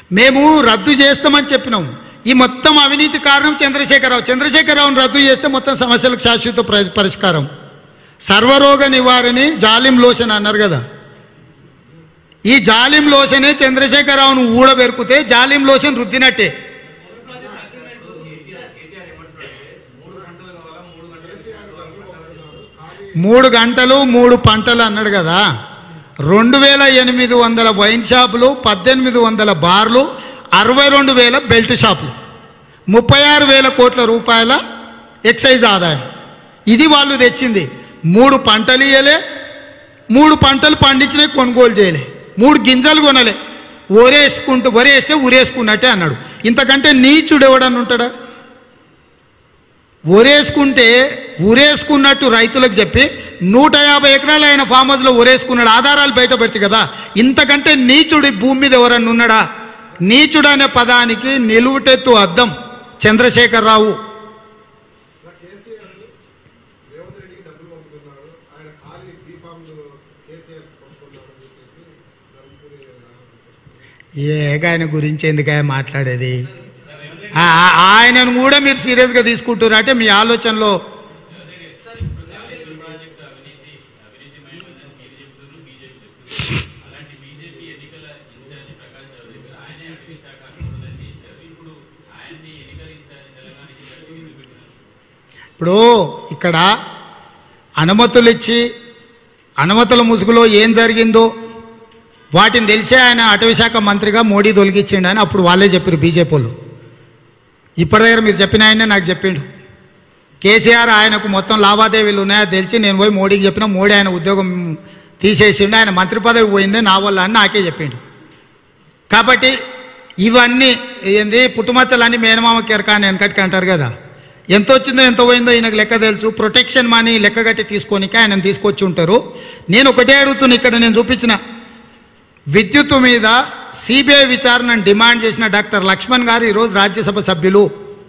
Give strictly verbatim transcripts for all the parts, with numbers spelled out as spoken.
మేము రద్దు చేస్తామని చెప్పినాం. ఈ మొత్తం అవినీతి కారణం చంద్రశేఖరరావు. చంద్రశేఖరరావును రద్దు చేస్తే మొత్తం సమస్యలకు శాశ్వత పరిష్కారం. సర్వరోగ నివారణ జాలిం లోషన్ అన్నారు కదా, ఈ జాలిం లోషనే చంద్రశేఖరరావును ఊడబెరుకుతే జాలిం లోషన్ రుద్దినట్టే. మూడు గంటలు మూడు పంటలు అన్నాడు కదా. రెండు వేల ఎనిమిది వందల వైన్ షాపులు, పద్దెనిమిది వందల బార్లు, అరవై రెండు వేల బెల్ట్ షాపులు, ముప్పై ఆరు వేల కోట్ల రూపాయల ఎక్సైజ్ ఆదాయం. ఇది వాళ్ళు తెచ్చింది. మూడు పంటలు ఇయ్యలే, మూడు పంటలు పండించినా కొనుగోలు చేయలే, మూడు గింజలు కొనలే, ఒరేసుకుంటూ ఒరేస్తే ఉరేసుకున్నట్టే అన్నాడు. ఇంతకంటే నీచుడు ఎవడన్నా ఉంటాడా? ఒరేసుకుంటే ఉరేసుకున్నట్టు రైతులకు చెప్పి నూట యాభై ఎకరాలు ఆయన ఫామ్ హౌస్లో ఒరేసుకున్నాడు, ఆధారాలు బయట పెడతాయి కదా. ఇంతకంటే నీచుడు భూమి మీద ఎవరన్నా ఉన్నాడా? నీచుడు అనే పదానికి నిలువుటెత్తు అద్దం చంద్రశేఖరరావు. ఏ ఆయన గురించి ఎందుకు మాట్లాడేది? ఆయనను కూడా మీరు సీరియస్గా తీసుకుంటున్నారు అంటే మీ ఆలోచనలో ఇప్పుడు ఇక్కడ అనుమతులు ఇచ్చి అనుమతుల ముసుగులో ఏం జరిగిందో వాటిని తెలిసే ఆయన అటవీశాఖ మంత్రిగా మోడీ తొలగించిండు అని అప్పుడు వాళ్ళే చెప్పారు బీజేపీ వాళ్ళు. ఇప్పటి దగ్గర మీరు చెప్పిన ఆయనే నాకు చెప్పిండు. కేసీఆర్ ఆయనకు మొత్తం లావాదేవీలు ఉన్నాయో తెలిసి నేను పోయి మోడీకి చెప్పిన, మోడీ ఆయన ఉద్యోగం తీసేసిండు, ఆయన మంత్రి పదవి పోయిందే నా వల్ల అని నాకే చెప్పిండు. కాబట్టి ఇవన్నీ ఏంది పుట్టుమచ్చలన్నీ మేనమామ కెరక అని వెనకటికి అంటారు కదా. ఎంత వచ్చిందో ఎంత పోయిందో ఈయనకు లెక్క తెలుసు. ప్రొటెక్షన్ మనీ లెక్క కట్టి తీసుకోనిక ఆయన తీసుకొచ్చి ఉంటారు. నేను ఒకటే అడుగుతున్నా, ఇక్కడ నేను చూపించిన విద్యుత్తు మీద సిబిఐ విచారణను డిమాండ్ చేసిన డాక్టర్ లక్ష్మణ్ గారు ఈరోజు రాజ్యసభ సభ్యులు.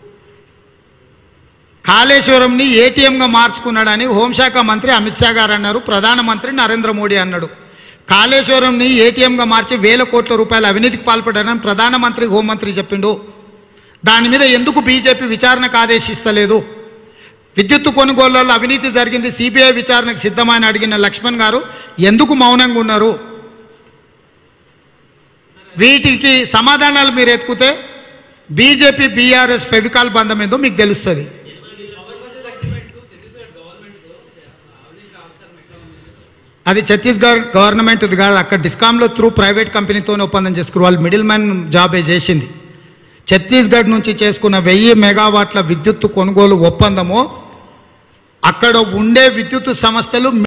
కాళేశ్వరంని ఏటీఎంగా మార్చుకున్నాడని హోంశాఖ మంత్రి అమిత్ షా గారు అన్నారు, ప్రధానమంత్రి నరేంద్ర మోడీ అన్నాడు. కాళేశ్వరంని ఏటీఎంగా మార్చి వేల కోట్ల రూపాయల అవినీతికి పాల్పడ్డారని ప్రధానమంత్రి హోంమంత్రి చెప్పిండు. దాని మీద ఎందుకు బీజేపీ విచారణకు ఆదేశిస్తలేదు? విద్యుత్తు కొనుగోళ్లలో అవినీతి జరిగింది, సిబిఐ విచారణకు సిద్ధమని అడిగిన లక్ష్మణ్ గారు ఎందుకు మౌనంగా ఉన్నారు? వీటికి సమాధానాలు మీరు ఎత్తుకుతే బీజేపీ బీఆర్ఎస్ ఫెవికాల్ బంధం ఏందో మీకు తెలుస్తుంది. అది ఛత్తీస్గఢ్ గవర్నమెంట్ కాదు, అక్కడ డిస్కామ్లో త్రూ ప్రైవేట్ కంపెనీతో ఒప్పందం చేసుకున్నారు. వాళ్ళు మిడిల్ మ్యాన్ జాబే చేసింది. ఛత్తీస్గఢ్ నుంచి చేసుకున్న వెయ్యి మెగావాట్ల విద్యుత్తు కొనుగోలు ఒప్పందము అక్కడ ఉండే విద్యుత్ సంస్థలు